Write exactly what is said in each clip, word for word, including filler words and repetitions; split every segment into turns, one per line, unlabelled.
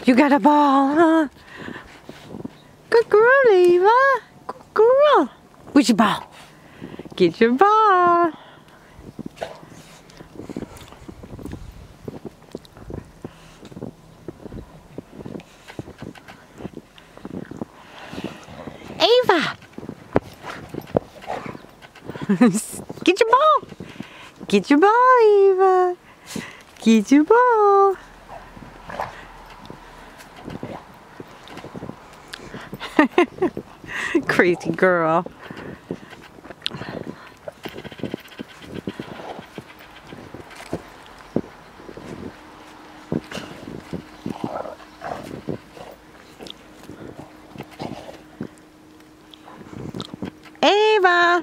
You got a ball, huh? Good girl, Ava. Good girl. Where's your ball? Get your ball. Ava! Get your ball. Get your ball, Ava. Get your ball. Crazy girl. Ava!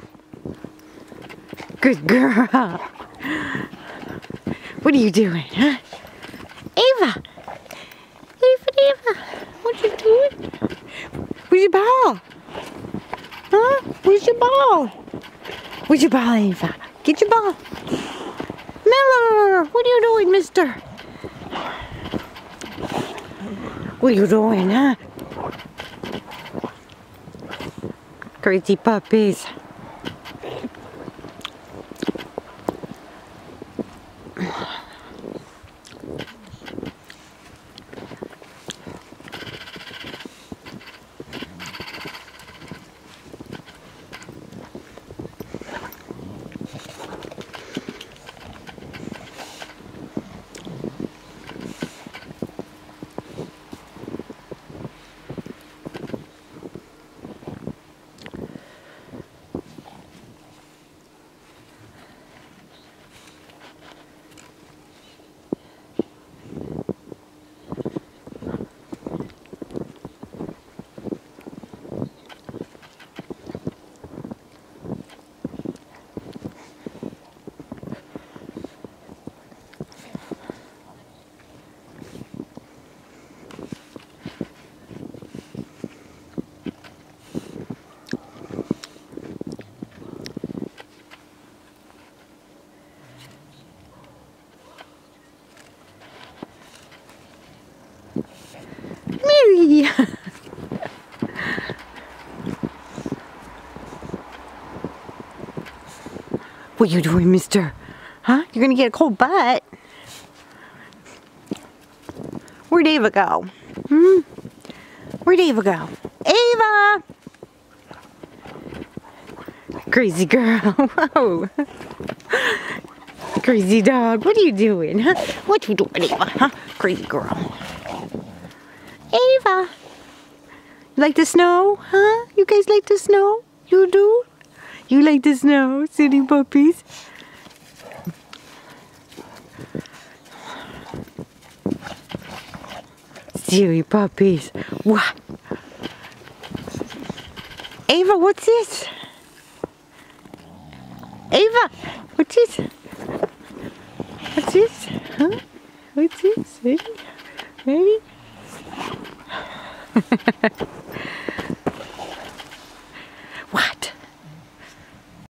Good girl. What are you doing, huh? Ava! Ava, Ava! What you doing? Where's your ball? Huh? Where's your ball? Where's your ball, Ava? Get your ball. Miller! What are you doing, mister? What are you doing, huh? Crazy puppies. What are you doing, mister? Huh? You're gonna get a cold butt. Where'd Ava go? Hmm? Where'd Ava go? Ava! Crazy girl. Whoa. Crazy dog. What are you doing, huh? What you doing, Ava? Huh? Crazy girl. Ava! You like the snow? Huh? You guys like the snow? You do? You like the snow, silly puppies? Silly puppies. What? Ava, what's this? Ava, what's this? What's this? Huh? What's this? Ready? Ready?